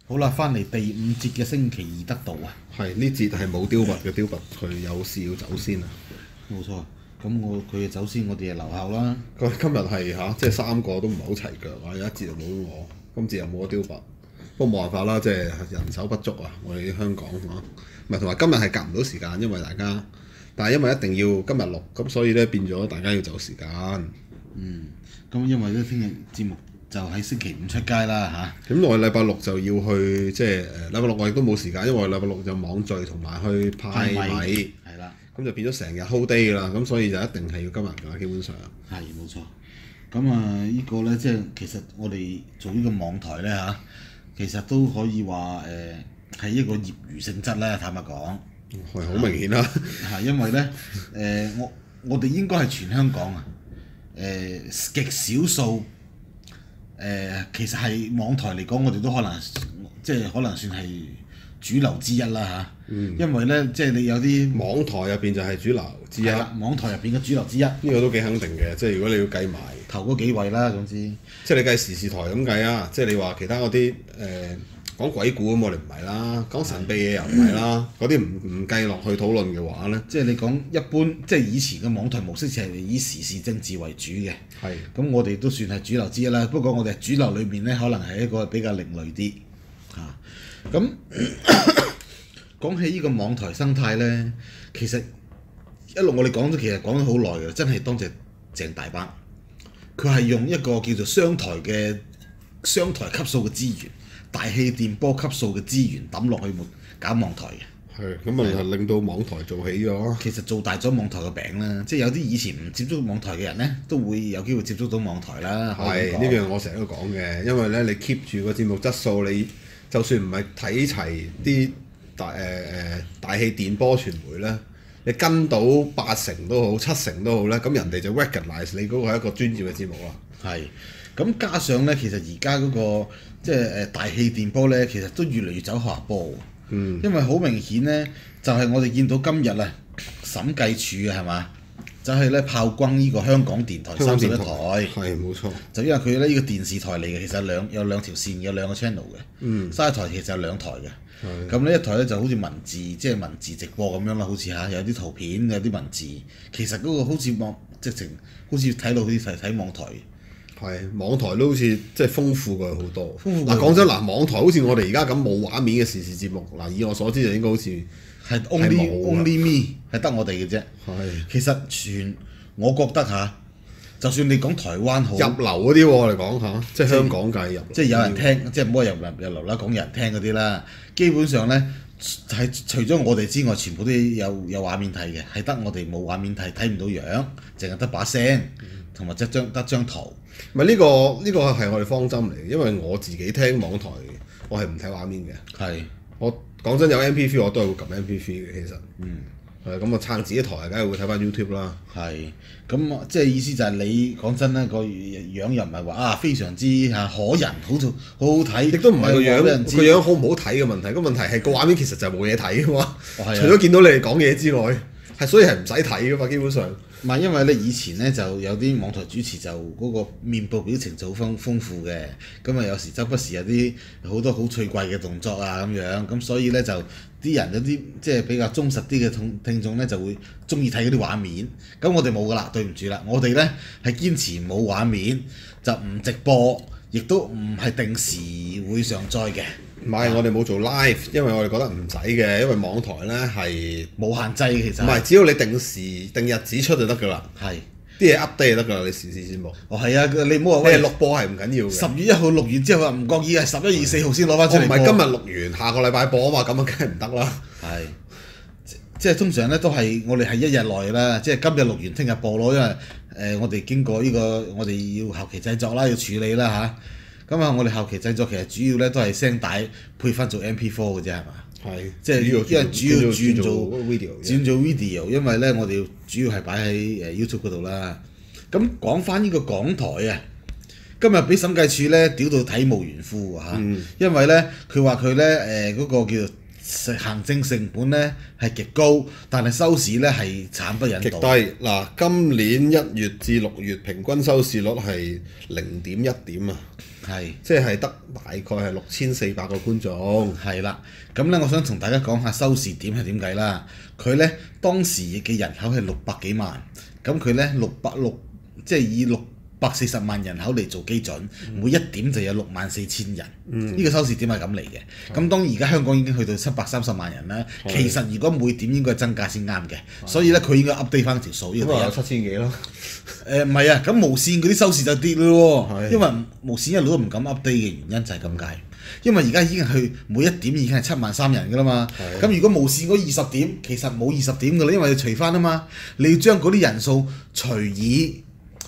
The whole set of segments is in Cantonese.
好啦，翻嚟第五節嘅星期二得到啊， 係呢節係冇雕拔嘅，雕拔佢有事要走先啊！ 冇錯。咁佢走先，我哋就留後啦。 佢今日係即係三個都唔係好齊腳啊！有一節就冇我，今節又冇咗雕拔。不過冇辦法啦，即係人手不足啊！我哋香港啊，唔係同埋今日係夾唔到時間，因為大家，但係因為一定要今日錄，咁所以咧變咗大家要走時間。 咁因為咧聽日節目就喺星期五出街啦咁我哋禮拜六就要去，即係禮拜六我亦都冇時間，因為我禮拜六就網聚同埋去派米， 係啦， 咁就變咗成日 hold day 㗎啦，咁所以就一定係要今日㗎，基本上。 係冇錯。咁呢個咧即係其實我哋做呢個網台咧其實都可以話係一個業餘性質啦，坦白講。 係好明顯啦。 因為咧我哋應該係全香港極少數其實係網台嚟講，我哋都可能算係主流之一啦因為咧即係你有啲網台入邊就係主流之一，呢網台入邊嘅主流之一， 個都幾肯定嘅。即係如果你要計埋頭嗰幾位啦，總之即係你計時事台咁計啊，即係你話其他嗰啲講鬼故咁，我哋唔係啦，講神秘嘢又唔係啦，嗰啲唔計落去討論嘅話咧， 即係你講一般，即係以前嘅網台模式就係以時事政治為主嘅。 係咁我哋都算係主流之一啦，不過我哋主流裏面咧，可能係一個比較另類啲咁講起呢個網台生態咧，其實一路我哋講咗好耐嘅，真係多謝鄭大班，佢係用一個叫做商台級數嘅資源，大氣電波級數嘅資源抌落去搞網台嘅。 係咁啊，令到網台做起咗。 其實做大咗網台嘅餅啦，即係有啲以前唔接觸網台嘅人咧，都會有機會接觸到網台啦。 係呢樣我成日都講嘅，因為咧你 keep 住個節目質素，你就算唔係睇齊啲大氣電波傳媒咧，你跟到80%都好7%都好咧，咁人哋就 recognize 你嗰個係一個專業嘅節目啦。 係，咁加上咧，其實而家嗰個即係大氣電波咧，其實都越嚟越走下坡。因為好明顯咧，就係我哋見到今日啊，審計署係嘛，就係咧炮轟呢個香港電台31台，係冇錯。 就因為佢咧呢個電視台嚟嘅，其實有兩條線，有兩個 channel 嘅。31台其實有兩台嘅。咁呢一台咧就好似文字，即係文字直播咁樣啦，好似有啲圖片，有啲文字。其實嗰個好似直情好似睇到好似睇網台。 係網台都好似即係豐富過好多。嗱講真嗱，網台好似我哋而家咁冇畫面嘅時事節目，嗱以我所知就應該好似係 only me 係得我哋嘅啫。其實我覺得就算你講台灣好入流嗰啲我哋講即係香港界入， 即係有人聽，即係唔好話入流啦，講有人聽嗰啲啦。基本上咧係除咗我哋之外，全部都有畫面睇嘅，係得我哋冇畫面睇，睇唔到樣，淨係得把聲同埋得張圖。 唔係呢個係我哋方針嚟嘅，因為我自己聽網台，我係唔睇畫面嘅。 係我講真有 MP3 我都係會撳 MP3 嘅，其實。係咁啊，撐自己台梗係會睇翻 YouTube 啦。 係咁即係意思就係你講真啦，個樣又唔係話非常之可人，好睇， 亦都唔係個樣好唔好睇嘅問題，個問題係個畫面其實就冇嘢睇㗎嘛。除咗見到你哋講嘢之外，所以係唔使睇㗎嘛，基本上。 唔係因為咧，以前咧就有啲網台主持就嗰個面部表情就好豐富嘅，咁啊有時周不時有啲好多好趣怪嘅動作啊咁樣，咁所以咧就啲人有啲即係比較忠實啲嘅聽眾咧就會中意睇嗰啲畫面。咁我哋冇噶啦，對唔住啦，我哋咧係堅持冇畫面，就唔直播，亦都唔係定時會上載嘅。 唔係，我哋冇做 live，因為我哋覺得唔使嘅，因為網台咧係冇限制嘅，其實。 唔係，只要你定日子出就得㗎啦。 係。 啲嘢 update 就得㗎啦，你時事節目。 係啊，你唔好話喂錄播係唔緊要嘅。 10月1號錄完之後唔覺意係11月4號先攞翻出嚟播。 唔係今日錄完，下個禮拜播啊嘛，咁啊梗係唔得啦。 係。即係通常咧都係我哋係一日內啦，即係今日錄完聽日播咯，因為我哋經過呢個我哋要後期製作啦，要處理啦咁我哋後期製作其實主要咧都係聲帶配翻做 MP4 嘅啫，係嘛？ 係， 即係因為主要轉做 video， 因為咧我哋主要係擺喺YouTube 嗰度啦。咁講翻呢個港台今日俾審計署咧屌到體無完膚因為咧佢話佢咧嗰個叫做行政成本咧係極高，但係收視咧係慘不忍睹。 極低嗱，今年1月至6月平均收視率係0.1點啊， 係即係得大概係6400個觀眾。 係啦，咁咧我想同大家講下收視點係點計啦。佢咧當時嘅人口係600幾萬，咁佢咧660即係以640萬人口嚟做基準，每一點就有64000人。呢個收視點係咁嚟嘅。咁當而家香港已經去到730萬人啦，其實如果每點應該增加先啱嘅，所以咧佢應該 update 翻條數。呢個咁啊有7000幾咯。 唔係啊，咁無線嗰啲收視就跌咯喎， 係因為無線一路都唔敢 update 嘅原因就係咁解。因為而家已經去每一點已經係73000人㗎啦嘛，咁如果無線嗰20點其實冇20點㗎啦，因為要除翻啊嘛，你要將嗰啲人數除以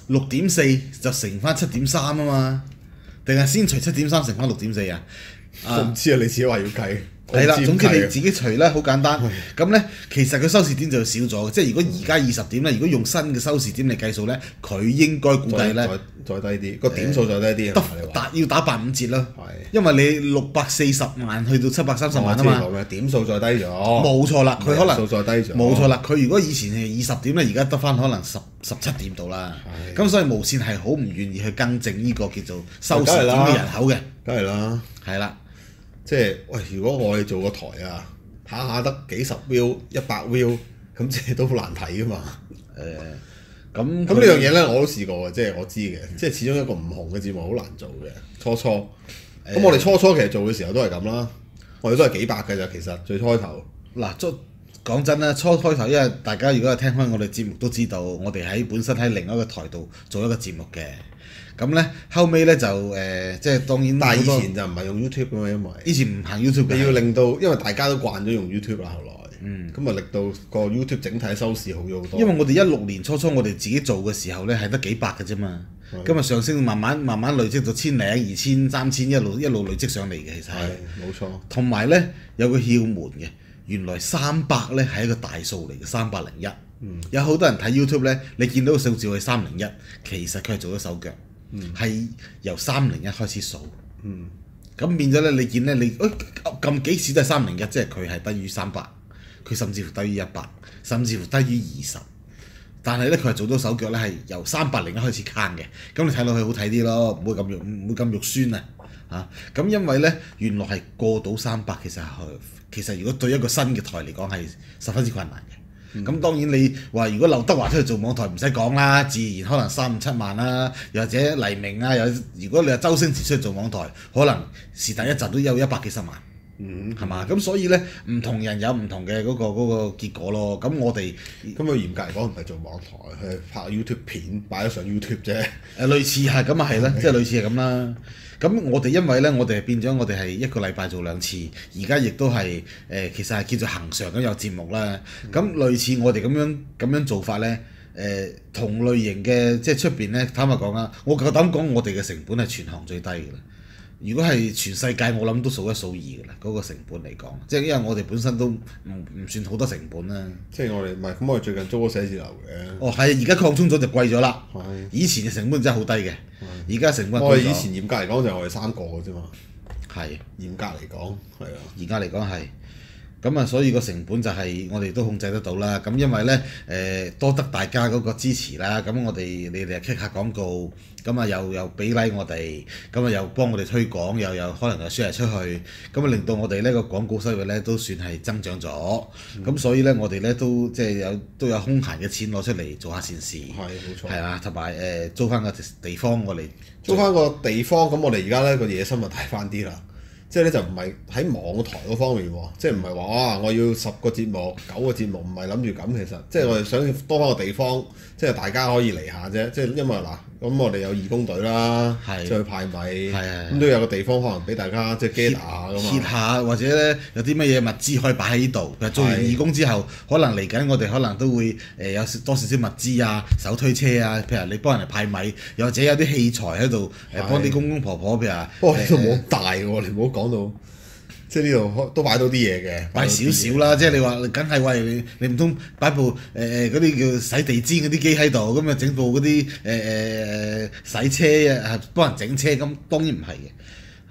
6.4就乘翻7.3啊嘛，定係先除7.3乘翻6.4啊？ 我唔知啊，你自己話要計。 係啦， 我唔知總之你點計啊自己除啦，好簡單。咁咧，其實佢收視點就少咗嘅，即係如果而家20點咧，如果用新嘅收視點嚟計數咧，佢應該估計咧再低啲，個點數再低啲得係咪你話要打85折咯。 係因為你640萬去到730萬啊嘛， 嘛，點數再低咗。 冇錯啦，佢可能數再低咗。 冇錯啦，佢如果以前係20點咧，而家得翻可能17點到啦。咁所以無線係好唔願意去更正呢個叫做收視點嘅人口嘅。 梗係啦， 係啦， 即係喂，如果我哋做個台啊，下下得幾十 view、100 view，咁即係都好難睇噶嘛。 咁咁呢樣嘢咧，我都試過嘅，即係我知嘅，即係始終一個唔紅嘅節目好難做嘅。初初，咁我哋初初其實做嘅時候都係咁啦，我哋都係幾百嘅咋，其實最開頭。 嗱，講真啦，初開頭因為大家如果係聽開我哋節目都知道，我哋本身喺另一個台度做一個節目嘅。咁咧後尾咧就即係當然， 但係以前就唔係用 YouTube 嘅嘛，因為以前唔行 YouTube 嘅， 你要令到，因為大家都慣咗用 YouTube 啦，後來，咁啊令到個 YouTube 整體收視好咗好多。 因為我哋16年初我哋自己做嘅時候咧係得幾百嘅啫嘛，今日上升慢慢累積到1000、2000、3000一路累積上嚟嘅，其實係冇錯。 同埋咧有個竅門嘅，原來300咧係一個大數嚟嘅，301。有好多人睇 YouTube 咧，你見到個數字係301，其實佢係做咗手腳。係由301開始數，咁變咗咧，你見咧，你撳幾次都係301，即係佢係低於300，佢甚至乎低於100，甚至乎低於20。但係咧，佢係做到手腳咧，係由301開始慳嘅，咁你睇落去好睇啲咯，唔會咁肉酸啊嚇。咁因為咧，原來係過到300，其實如果對一個新嘅台嚟講係十分之困難嘅。咁當然你話如果劉德華出去做網台唔使講啦，自然可能3、5、7萬啦，又或者黎明啊，如果你話周星馳出去做網台，可能是但一集都有100幾十萬，係嘛？咁所以咧，唔同人有唔同嘅嗰個結果咯。咁我哋咁佢嚴格嚟講唔係做網台，佢係拍 YouTube 片擺咗上 YouTube 啫。 類似係咁啊，係啦，即係類似係咁啦。咁我哋因為咧，我哋變咗，我哋係一個禮拜做2次，而家亦都係其實係叫做恒常咁有節目啦。咁類似我哋咁樣做法咧，同類型嘅即係出邊咧，坦白講啊，我夠膽講，我哋嘅成本係全行最低嘅啦。如果係全世界，我諗都數一數二嘅啦，嗰個成本嚟講，即係因為我哋本身都唔算好多成本啦。 即係我哋唔係咁，我哋最近租咗寫字樓嘅。 哦，係，而家擴充咗就貴咗啦。 係。 以前嘅成本真係好低嘅，而家成本高咗。 我哋以前嚴格嚟講就係我哋3個嘅啫嘛。 係。 嚴格嚟講，係啊。 而家嚟講係。咁啊，所以個成本就係我哋都控制得到啦。咁因為咧，多得大家嗰個支持啦。咁你哋又 kick 下廣告，咁啊又俾 like 我哋，咁啊又幫我哋推廣，又可能又 share 出去，咁啊令到我哋呢個廣告收入咧都算係增長咗。咁所以咧，我哋咧都即係都有空閒嘅錢攞出嚟做下善事。 係冇錯。 係啊，同埋租翻個地方我哋租翻個地方，咁我哋而家咧個野心就大翻啲啦。即係咧就唔係喺網台嗰方面喎，即係唔係話我要10個節目、9個節目，唔係諗住咁。其實即係我哋想多翻個地方，即係大家可以嚟下啫。即係因為嗱，咁我哋有義工隊啦，出去派米，咁都有個地方可能俾大家即係 gather 下㗎嘛。 歇下或者咧有啲乜嘢物資可以擺喺呢度。其實做完義工之後，可能嚟緊我哋可能都會有多少少物資啊、手推車啊，譬如你幫人哋派米，又或者有啲器材喺度幫啲公公婆婆，譬如話。 不過呢度冇咁大喎，你唔好講到。即係呢度都擺到啲嘢嘅， 擺少少啦。即係你話，梗係喂你唔通擺部嗰啲叫洗地氈嗰啲機喺度，咁啊整部嗰啲洗車啊，幫人整車咁，當然唔係嘅。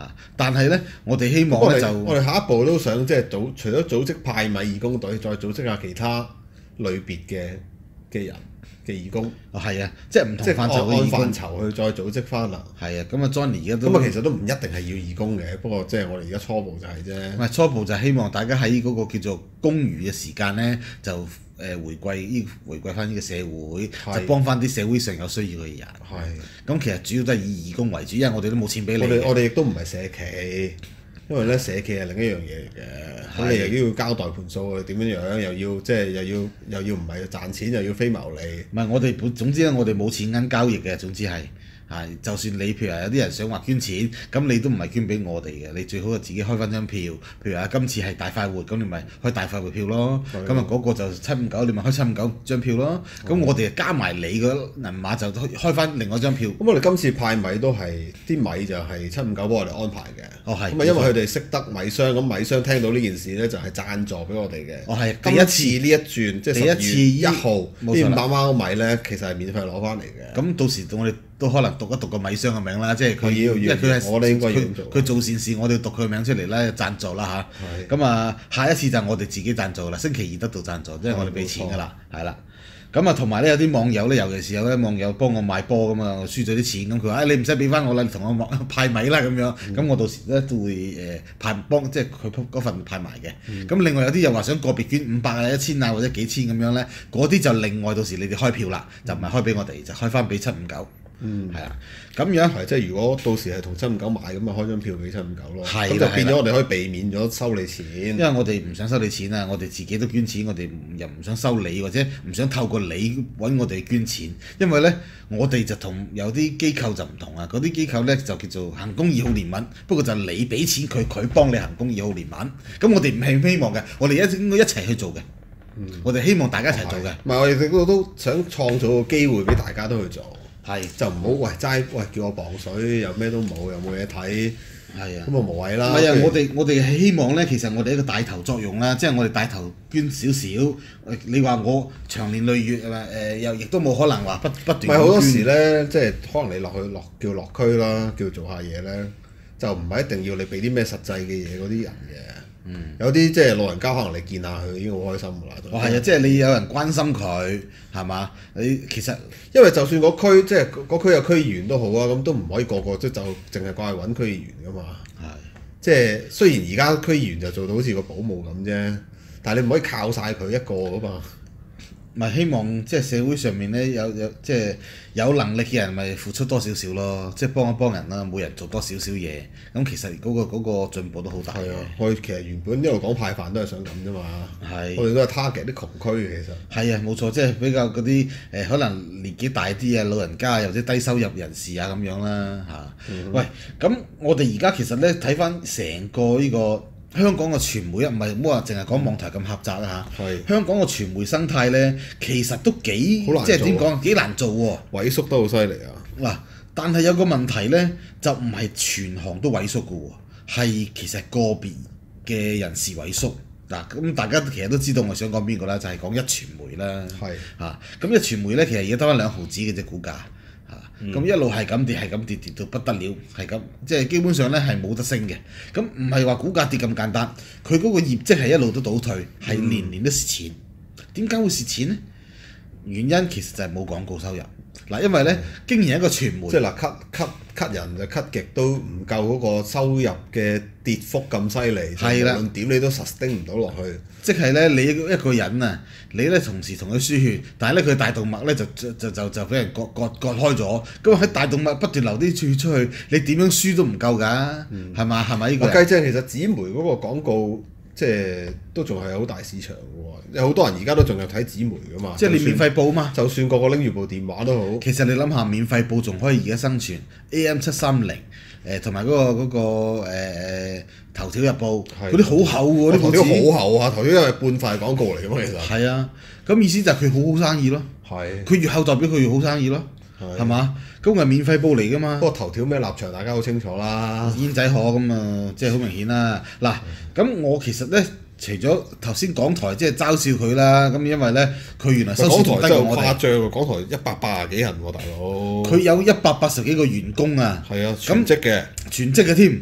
但係咧，我哋希望咧就我哋下一步都想即係除咗組織派米義工隊，再組織下其他類別嘅人嘅義工。 係啊，即係唔同即係範疇嘅義工按範疇去再組織翻啦。 係啊，咁啊 Johnny 而家都咁啊，其實都唔一定係要義工嘅，不過即係我哋而家初步就係啫。 唔係初步就希望大家喺嗰個叫做公餘嘅時間咧，就回歸翻呢個社會，就幫翻啲社會上有需要嘅人。 係。 咁其實主要都係以義工為主，因為我哋都冇錢俾你嘅。 我哋亦都唔係社企，因為咧社企係另一樣嘢嚟嘅。咁你又要交代盤數，點樣樣又要即係又要唔係賺錢，又要非牟利。 唔係我哋總之咧，我哋冇錢銀交易嘅，總之係。就算你譬如話有啲人想話捐錢，咁你都唔係捐俾我哋嘅，你最好就自己開翻張票。譬如話今次係大快活，咁你咪開大快活票咯。咁啊嗰個就759，你咪開759張票咯。咁我哋加埋你個銀碼就開翻另外一張票。 咁我哋今次派米都係啲米就係759幫我哋安排嘅。 哦係。 咁啊因為佢哋識得米商，咁米商聽到呢件事咧就係贊助俾我哋嘅。 哦係。 今次呢一轉即係10月1號呢500蚊米咧，其實係免費攞翻嚟嘅。 咁到時我哋都可能讀一讀個米商嘅名啦，即係佢，因為佢係我哋應該要咁做。 佢做善事，我哋要讀佢名出嚟啦，贊助啦嚇。咁啊，下一次就我哋自己贊助啦，星期二得到贊助，即係我哋俾錢㗎啦，係啦。咁啊，同埋咧有啲網友咧，尤其是有啲網友幫我買波咁啊，我輸咗啲錢咁，佢話：你唔使俾翻我啦，你同我派米啦咁樣。咁我到時咧都會即係佢嗰份派埋嘅。咁另外有啲又話想個別捐500啊、1000啊或者幾千咁樣咧，嗰啲就另外到時你哋開票啦，就唔係開俾我哋，就開翻俾759。係啊，咁樣係即係如果到時係同759買咁啊，開張票俾759咯。 係咁就變咗我哋可以避免咗收你錢。 因為我哋唔想收你錢啊，我哋自己都捐錢，我哋又唔想收你，或者唔想透過你揾我哋捐錢。因為咧，我哋就同有啲機構就唔同啊，嗰啲機構咧就叫做行公義好憐憫，不過就你俾錢佢，佢幫你行公義好憐憫。咁我哋唔係希望嘅，我哋應該一齊去做嘅。我哋希望大家一齊做嘅。 唔係我哋都想創造個機會俾大家都去做。 係就唔好齋叫我磅水，又咩都冇，又冇嘢睇， 係啊， 咁啊無謂啦。 唔係啊，我哋係希望咧，其實我哋一個帶頭作用啦，即係我哋帶頭捐少少。你話我長年累月又亦都冇可能話不斷。 唔係好多時咧，即係可能你叫落區啦，叫做下嘢咧，就唔係一定要你俾啲咩實際嘅嘢嗰啲人嘅。有啲即係老人家，可能你見下佢已經好開心㗎啦。 係啊，即係你有人關心佢，係嘛？你其實因為就算個區即係個區有區議員都好啊，咁都唔可以個個即係就淨係掛去揾區議員㗎嘛。係，即係雖然而家區議員就做到好似個保姆咁啫，但係你唔可以靠晒佢一個㗎嘛。 咪希望即係社會上面咧有即係有能力嘅人咪付出多少少咯，即係幫一幫人啦，每人做多少少嘢，咁其實嗰個進步都好大嘅。 我其實原本一路講派飯都係想咁啫嘛。係。我哋都係 target 啲窮區嘅其實。 係啊，冇錯，即係比較嗰啲可能年紀大啲啊、老人家又或者低收入人士啊咁樣啦嚇。喂，咁我哋而家其實咧睇翻成個呢個香港嘅傳媒唔係唔好話淨係講網台咁狹窄啦嚇。香港嘅傳媒生態咧，其實都幾即係點講幾難做喎。 萎縮得好犀利啊！ 嗱，但係有個問題咧，就唔係全行都萎縮嘅喎，係其實個別嘅人士萎縮。嗱，咁大家其實都知道我想講邊個啦，就係講壹傳媒啦。咁壹傳媒咧，其實而家得翻2毫子嘅啫股價。咁一路係咁跌，係咁跌到不得了，係咁，即係基本上咧係冇得升嘅。咁唔係話股價跌咁簡單，佢嗰個業績係一路都倒退，係年年都蝕錢。點解會蝕錢呢？原因其實就係冇廣告收入。嗱，因為咧經營一個傳媒， 即係嗱 cut 人就 cut 極都唔夠嗰個收入嘅跌幅咁犀利，無論點你都sustain唔到落去。 即係咧，你一個人啊，你咧同時同佢輸血，但係咧佢大動脈咧就俾人割開咗。咁喺大動脈不斷流啲血出去，你點樣輸都唔夠㗎，係嘛？係咪呢個？ 計正其實紙媒嗰個廣告即係都仲係好大市場嘅喎，有好多人而家都仲有睇紙媒㗎嘛。 即係你免費報嘛， 就算個個拎住部電話都好。 其實你諗下，免費報仲可以而家生存 AM730。同埋嗰個頭條日報嗰啲好厚喎，啲頭條好厚啊！頭條係半塊廣告嚟嘅嘛，其實係啊，咁意思就係佢好生意咯。佢越厚代表佢越好生意咯，係嘛？咁係免費報嚟噶嘛。 不過頭條咩立場大家好清楚啦， 煙仔河咁啊，即係好明顯啦。嗱，咁我其實咧，除咗頭先港台即係嘲笑佢啦，咁因為咧佢原來收視仲低過我哋。 誇張喎，港台180幾人喎，大佬。 佢有180幾個員工啊。 係啊，全職嘅。 全職嘅添。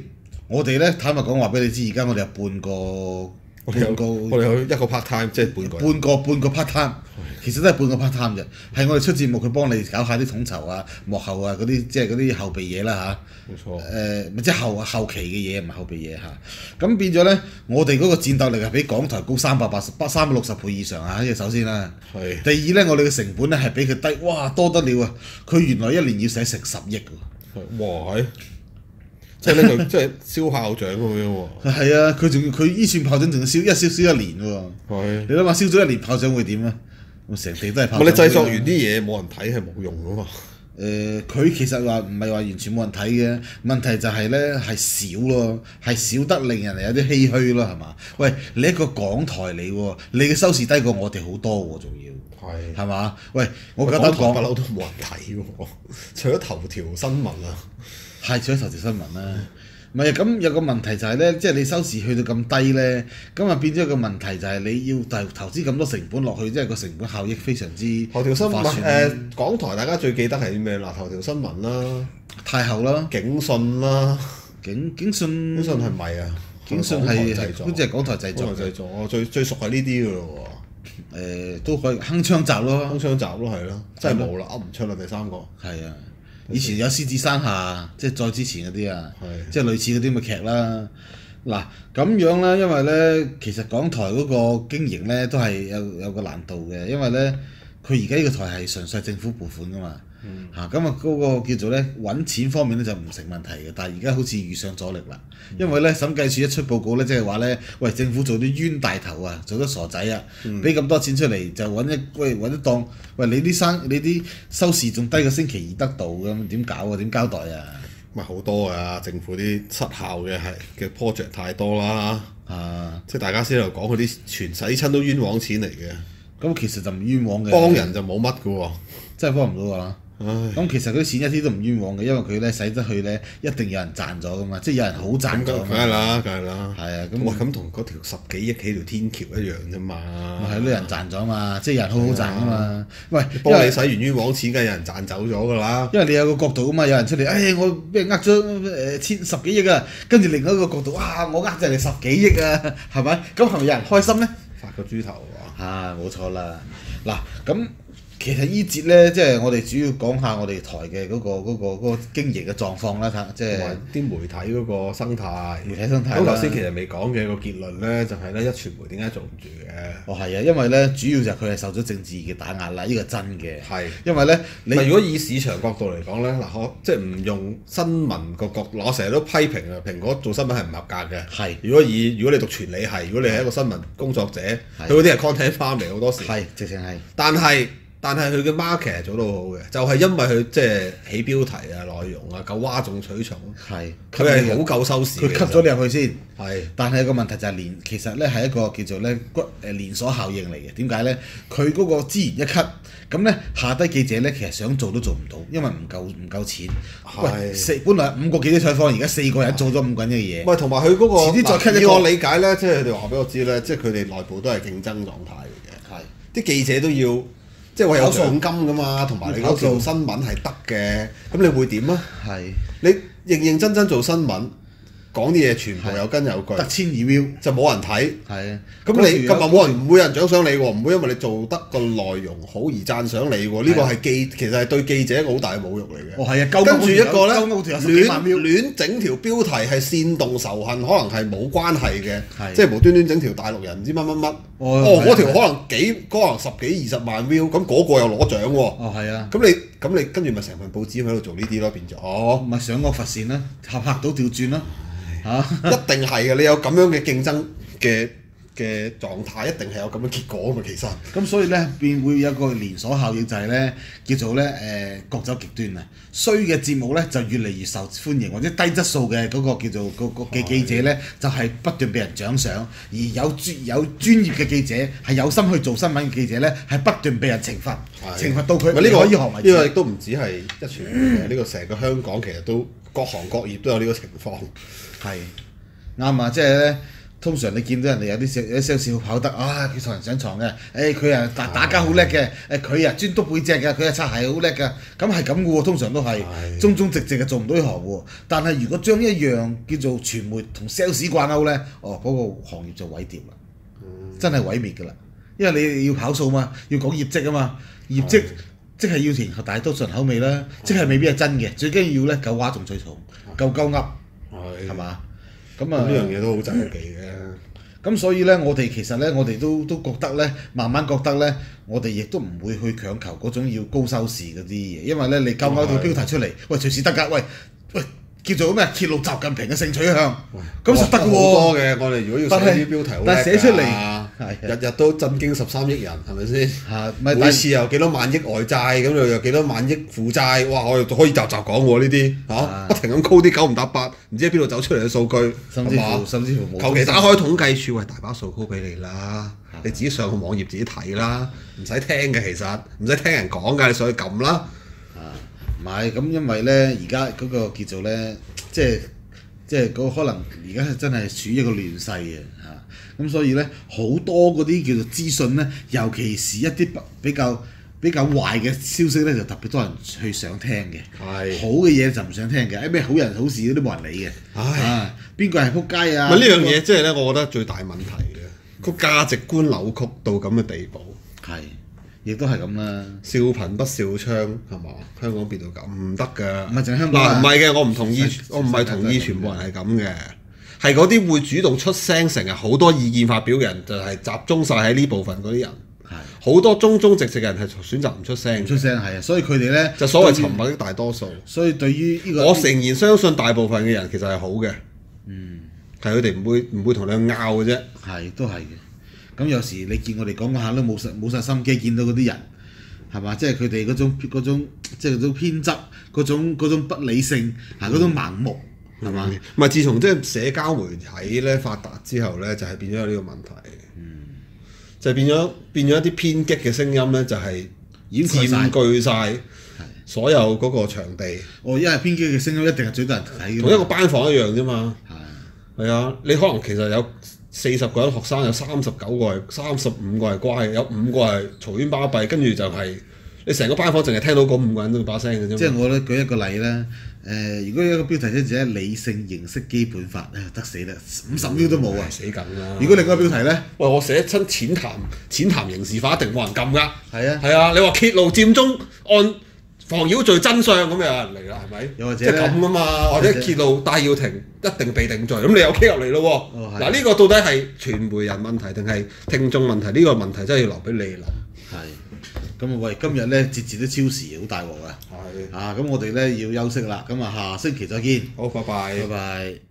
我哋咧坦白講話俾你知，而家我哋有半個我哋有一個 part time， 即係半個 part time，其實都係半個 part time 啫。係我哋出節目，佢幫你搞下啲統籌啊、幕後啊嗰啲，即係嗰啲後備嘢啦嚇。 冇錯。 即係後期嘅嘢，唔係後備嘢嚇。咁變咗咧，我哋嗰個戰鬥力係比港台高360倍以上啊！呢個首先啦。 係。 第二咧，我哋嘅成本咧係比佢低，哇多得了啊！佢原來一年要使成10億喎。 哇係！即係呢個即係燒炮仗咁樣喎。 係啊，佢依串炮仗仲要燒一年喎。 係。 你諗下燒咗一年炮仗會點啊？成地都係炮仗。 你製作完啲嘢冇人睇係冇用噶嘛？ 佢其實話唔係話完全冇人睇嘅，問題就係咧係少咯，係少得令人有啲唏噓咯，係嘛？喂，你一個港台嚟喎，你嘅收視低過我哋好多喎，仲要係嘛？喂，我覺得講不嬲都冇人睇喎，除咗頭條新聞啊。 係除咗頭條新聞啦，唔係咁有個問題就係咧，即係你收視去到咁低咧，咁啊變咗個問題就係你要投資咁多成本落去，即係個成本效益非常之頭條新划算港台大家最記得係啲咩嗱？頭條新聞啦， 太后啦， 警訊啦， 警訊係咪啊？ 警訊係好似係港台製作。 港台製作，我最熟係呢啲噶咯喎。都可以鏗鏘集咯， 鏗鏘集咯係咯，真係冇啦，噏唔出啦第三個。 係啊。以前有獅子山下，即係再之前嗰啲啊，即係類似嗰啲咁嘅劇啦。嗱咁樣咧，因為咧其實港台嗰個經營咧都係有個難度嘅，因為咧佢而家呢個台係純粹政府撥款噶嘛，咁啊嗰個叫做咧揾錢方面咧就唔成問題嘅，但係而家好似遇上阻力啦，因為咧審計署一出報告咧，即係話咧，喂政府做啲冤大頭啊，做得傻仔啊，俾咁多錢出嚟就揾一檔，喂你啲收視仲低過星期二得到咁點搞啊？點交代啊？ 咪好多啊！政府啲失效嘅project 太多啦，即係大家先喺度講嗰啲全洗親都冤枉錢嚟嘅。 咁其實就唔冤枉嘅， 幫人就冇乜嘅喎， 真係幫唔到啊！咁其實嗰啲錢一啲都唔冤枉嘅，因為佢咧使得去咧一定有人賺咗噶嘛，即係有人好賺咗。 梗係啦，梗係啦。 係啊， 咁同嗰條10幾億起條天橋一樣啫嘛。 咪係咯，人賺咗嘛，即係有人好賺噶嘛。喂， 幫你使完冤枉錢，梗係有人賺走咗㗎啦。 因為你有個角度啊嘛，有人出嚟，我俾人呃咗10幾億啊，跟住另外一個角度，哇，我呃咗人哋10幾億啊，係咪？咁係咪有人開心咧？ 發個豬頭喎！ 冇錯啦。嗱咁。其實依節咧，即係我哋主要講下我哋台嘅嗰個經營嘅狀況啦，即係啲媒體嗰個生態。 媒體生態。 咁頭先其實未講嘅個結論咧，就係咧一傳媒點解做唔住嘅？ 係啊，因為咧主要就係佢係受咗政治嘅打壓啦，呢個真嘅。 係。 因為咧， 如果以市場角度嚟講咧，我即係唔用新聞個角度，我成日都批評啊，蘋果做新聞係唔合格嘅。 係。 如果你讀傳理係，如果你係一個新聞工作者，佢嗰啲係 content farm 好多時。 係，直情係。 但係佢嘅 market 係做得好好嘅，就係因為佢即係起標題啊、內容啊夠嘩眾取寵， 係佢係好夠收視。 佢吸咗你入去先， 係。 但係個問題就係其實咧係一個叫做咧連鎖效應嚟嘅。點解咧？佢嗰個資源一 cut，咁咧下低記者咧其實想做都做唔到，因為唔夠錢。喂，本來5個記者採訪，而家4個人做咗5個人嘅嘢。 唔係同埋佢嗰個， 遲啲再 cut 一個。 以我理解咧，即係佢哋話俾我知咧，即係佢哋內部都係競爭狀態嚟嘅。係。啲記者都要。即係話有獎金㗎嘛，同埋你嗰條新聞係得嘅，咁你會點啊？ 係你認真做新聞，講啲嘢全部有根有據， 得1000 view 就冇人睇。 係啊， 咁你今日冇人，唔會有人獎賞你喎，唔會因為你做得個內容好而讚賞你喎。呢個係其實係對記者一個好大嘅侮辱嚟嘅。 係啊， 跟住一個咧，亂整條標題係煽動仇恨，可能係冇關係嘅，即係無端端整條大陸人唔知乜乜乜。嗰條可能10幾20萬 view，咁嗰個又攞獎喎。 係啊。 咁你跟住咪成份報紙喺度做呢啲咯，變咗。 咪上惡罰善啦，拍到調轉啦。 一定係嘅，你有咁樣嘅競爭嘅狀態，一定係有咁嘅結果嘛。其實咁所以咧會有個連鎖效應，就係咧叫做咧各走極端啊！衰嘅節目咧就越嚟越受歡迎，或者低質素嘅嗰個叫做嘅記者咧就係不斷被人獎賞，而有專業嘅記者係有心去做新聞嘅記者咧係不斷被人懲罰，懲罰到佢呢個可以學為止。 呢個亦都唔止係一傳媒嘅，呢個成個香港其實都各行各業都有呢個情況。 係啱啊！即係咧， 通常你見到人哋有啲 sales 跑得啊，佢同人上床嘅，佢啊打交好叻嘅，佢啊專督背脊嘅，佢啊擦鞋好叻嘅，咁係咁嘅喎，通常都係忠忠直直嘅做唔到呢行喎。但係如果將一樣叫做傳媒同 sales 掛鈎咧，嗰個行業就毀掉啦，真係毀滅㗎啦，因為你要跑數嘛，要講業績啊嘛，業績即係要迎合大多數人口味啦，即係未必係真嘅，最緊要咧夠嘩眾取寵，夠鳩噏，係嘛？咁啊， 呢樣嘢都好爭氣嘅。 咁所以咧，我哋其實咧，我哋都覺得咧，慢慢覺得咧，我哋亦都唔會去強求嗰種要高收視嗰啲嘢，因為咧你鳩噏條標題出嚟，喂隨時得㗎，喂叫做咩揭露習近平嘅性取向，咁實得㗎喎。 好多嘅，我哋如果要寫啲標題好叻㗎， 但係寫出嚟日日都震驚13億人，係咪先？ 咪每次又幾多萬億外債，咁又幾多萬億負債，哇！我哋可以集講喎呢啲嚇，不停咁 call 啲九唔搭八，唔知喺邊度走出嚟嘅數據， 甚至乎求其打開統計處，喂大把數 call 俾你啦，你自己上個網頁自己睇啦，唔使聽嘅其實，唔使聽人講㗎，你上去撳啦。 唔係咁，因為咧而家嗰個叫做咧，即係嗰可能而家係真係處於一個亂世嘅嚇，咁所以咧好多嗰啲叫做資訊咧，尤其是一啲比較壞嘅消息咧，就特別多人去想聽嘅。係好嘅嘢就唔想聽嘅，咩好人好事嗰啲冇人理嘅。邊個係撲街啊？ 呢樣嘢即係咧，我覺得最大問題嘅個價值觀扭曲到咁嘅地步。 係。亦都係咁啦， 笑貧不笑娼係嘛？香港變到咁唔得㗎。 唔係淨係香港嗱，唔係嘅，我唔同意，我唔係同意全部人係咁嘅，係嗰啲會主動出聲，成日好多意見發表嘅人，就係集中晒喺呢部分嗰啲人。係好多忠忠直直嘅人係選擇唔出聲。唔出聲係啊，所以佢哋咧就所謂沉默的大多數。 所以對於呢個， 我誠然相信大部分嘅人其實係好嘅。係佢哋唔會同你拗嘅啫。 係都係嘅。咁有時你見我哋講下都冇晒心機，見到嗰啲人係嘛？即係佢哋嗰種即係嗰種偏執，嗰種不理性，嗰種盲目係嘛？ 唔係自從即係社交媒體咧發達之後咧，就係變咗有呢個問題。就變咗一啲偏激嘅聲音咧，就係佔據晒所有嗰個場地。 因為偏激嘅聲音一定係最多人睇嘅。 同一個班房一樣啫嘛。係啊，你可能其實有40個人學生，有35個係乖，有5個係嘈冤巴閉，跟住就係你成個班房淨係聽到嗰5個人都把聲嘅啫。 即係我咧舉一個例啦，如果一個標題咧就係理性認識基本法，得死啦，50秒都冇啊， 死緊啦！ 如果另一個標題咧， 喂，我寫親淺談刑事法，一定冇人撳㗎。 係啊， 你話揭露佔中案妨擾罪真相咁又嚟啦，係咪？ 又或者即係咁啊嘛，或者揭露戴耀廷一定被定罪，咁你又 K 入嚟咯喎。嗱，呢個到底係傳媒人問題定係聽眾問題？呢個問題真係要留俾你諗。 係。咁喂，今日咧節節都超時，好大鑊啊！係。咁我哋咧要休息啦，咁下星期再見。 好，拜拜。 拜拜。